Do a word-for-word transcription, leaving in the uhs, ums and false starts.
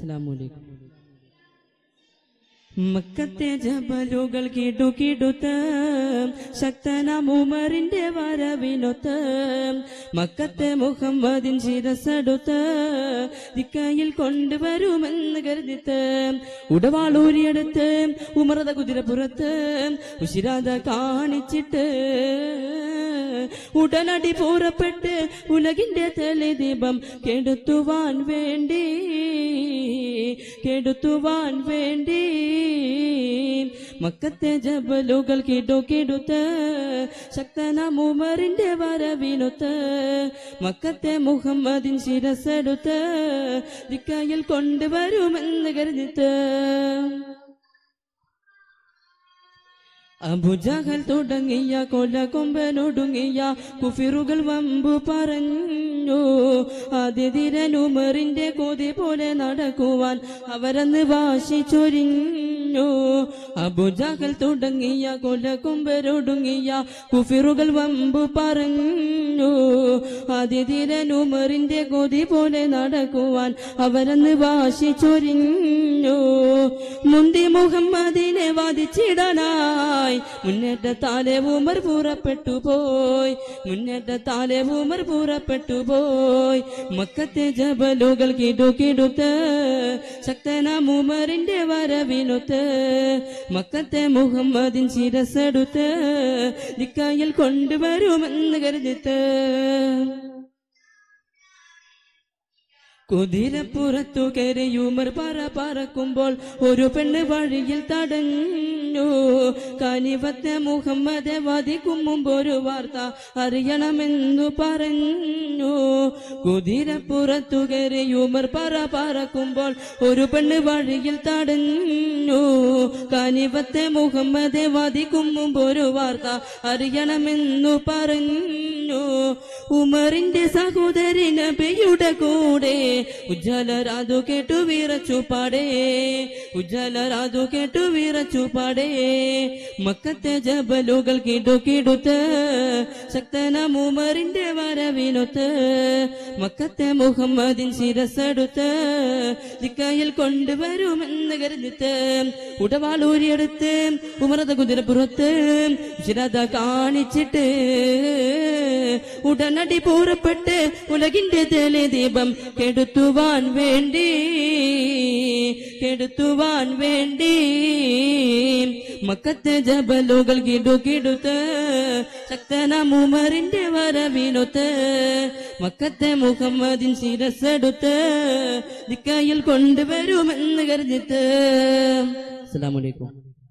അസ്സലാമു മക്കത്തെ ജബലുകൾ കിടുകിടുത്ത് ശക്തനാം ഉമറിന്റെ വരവിനൊത്ത് മക്കത്തെ മുഹമ്മദിൻ ശിരസടുത്ത് ദിക്കയിൽ കൊണ്ടുവരുമെന്ന് കരുതിത്ത് ഉടവാളൂരിയെടുത്ത് ഉമറത കുതിരപ്പുറത്ത് ഉശിരാത കാണിച്ചിട്ട് ഉടനടി പുറപ്പെട്ട് ഉലകിന്റെ തെളിദീപം കെടുത്തുവാൻ വേണ്ടി കെടുത്തുവാൻ വേണ്ടി മക്കത്തെ ജബലുകൾ കിടുകിടുത്ത് ശക്തനാം ഉമറിന്റെ വരവിനൊത്ത് മക്കത്തെ മുഹമ്മദിൻ ശിരസെടുത്ത് ദിക്കയിൽ കൊണ്ടുവരുമെന്ന് കരുതിത്ത് അബൂജഹൽ തുടങ്ങിയ കൊല കൊമ്പനൊടുങ്ങിയ കുഫിറുകൾ വമ്പു പറഞ്ഞു ആദ്യതിരൻ ഉമറിന്റെ കൊതി പോലെ നടക്കുവാൻ അവരന്ന് വാശി ചൊരിഞ്ഞു അബൂജഹൽ തുടങ്ങിയ കൊല കൊമ്പനൊടുങ്ങിയ കുഫിറുകൾ വമ്പു പറഞ്ഞു ആദ്യതിരൻ ഉമറിന്റെ കൊതി പോലെ നടക്കുവാൻ അവരന്ന് വാശി ചൊരിഞ്ഞു മുന്തി മുഹമ്മദിനെ വാദിച്ചിടാനായി മുന്നേറ്റത്താലെ ഉമർ പുറപ്പെട്ടു പോയി മുന്നേറ്റത്താലെ ഉമർ പുറപ്പെട്ടു പോയി മക്കത്തെ ജബലുകൾ കിടുകിടുത്ത് ശക്തനാം ഉമറിന്റെ വരവിനൊത്ത് മക്കത്തെ മുഹമ്മദിൻ ശിരസെടുത്ത് ദിക്കയിൽ കൊണ്ടുവരുമെന്ന് കരുതിത്ത് കുതിരപ്പുറത്തു കയറി ഉമർ പറ പറക്കുമ്പോൾ ഒരു പെണ്ണ് വഴിയിൽ തടഞ്ഞു കനിവത്തെ മുഹമ്മദെ വധിക്കും മുമ്പ് ഒരു വാർത്ത അറിയണമെന്നു പറഞ്ഞു കുതിരപ്പുറത്തു കയറി ഉമർ പറ പറക്കുമ്പോൾ ഒരു പെണ്ണ് വഴിയിൽ തടഞ്ഞു കനിവത്തെ മുഹമ്മദെ വധിക്കും മുമ്പ് ഒരു വാർത്ത അറിയണമെന്നു പറഞ്ഞു ഉമറിന്റെ സഹോദരി നബിയുടെ കൂടെ ഉജ്ജലരാതു കേട്ടു വിറച്ചു പാടേ ഉജ്ജലരാതു കേട്ടു വിറച്ചു പാടേ മക്കത്തെ ജബലുകൾ കിടുകിടുത്ത് ശക്തനാം ഉമറിന്റെ വരവിനൊത്ത് മക്കത്തെ മുഹമ്മദിൻ ശിരസെടുത്ത് ദിക്കയിൽ കൊണ്ടുവരുമെന്ന് കരുതിത്ത് ഉടവാളൂരിയെടുത്ത് ഉമറത കുതിരപ്പുറത്ത് ശിരത കാണിച്ചിട്ട് ഉടനടി പുറപ്പെട്ട് ഉലകിന്റെ തെളിദീപം കെടുത്തുവാൻ വേണ്ടി കെടുത്തുവാൻ വേണ്ടി മക്കത്തെ ജബലുകൾ കിടുകിടുത്ത് ശക്തനാം ഉമറിന്റെ വരവിനൊത്ത് മക്കത്തെ മുഹമ്മദിൻ ശിരസെടുത്ത് ദിക്കയിൽ കൊണ്ടുവരുമെന്ന് കരുതിത്ത്. അസ്സലാമു അലൈക്കും.